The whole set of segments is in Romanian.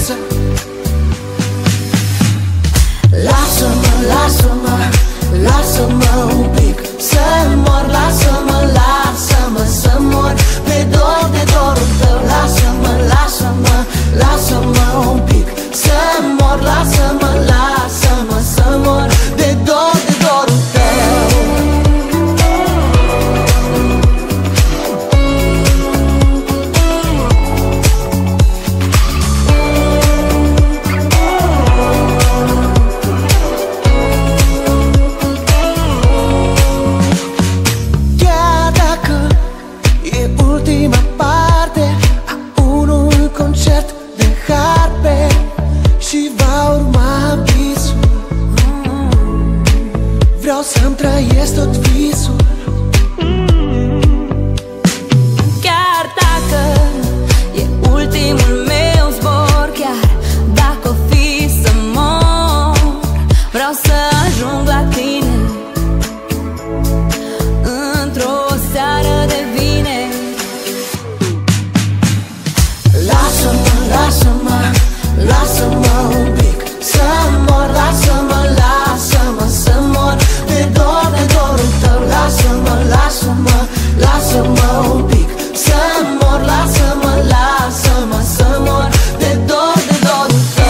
visă. Lasă-mă, lasă-mă, lasă-mă un pic să mor. Lasă-mă, lasă-mă să mor de dorul tău. Lasă-mă, lasă-mă, lasă-mă un pic să mor. Lasă-mă, lasă-mă să mor de dorul tău. Ultima parte a unui concert de harpe și va urma visul. Vreau să-mi trăiesc tot visul. Chiar dacă e ultimul meu zbor, chiar dacă o fi să mor, vreau să ajung la tine într-o seară de vineri. Lasă-mă, lasă-mă, lasă-mă un pic să mor. Lasă-mă, lasă-mă să mor de dorul tău. Lasă-mă, lasă-mă, lasă-mă un pic să mor. Lasă-mă, lasă-mă să mor de dorul tău.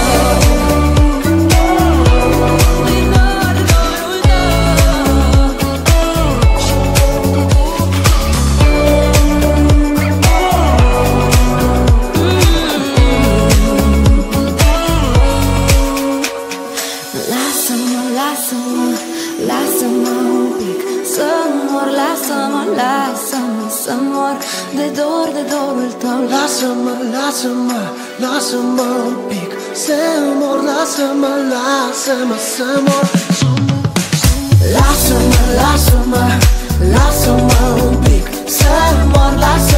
Lasă-mă, lasă-mă, lasă-mă un pic să mor. Lasă-mă, lasă-mă să mor de dorul tău. Lasă-mă, lasă-mă, lasă-mă un pic să mor. Lasă-mă, lasă-mă să mor. Lasă-mă, lasă-mă, lasă-mă un pic să mor. Lasă-mă.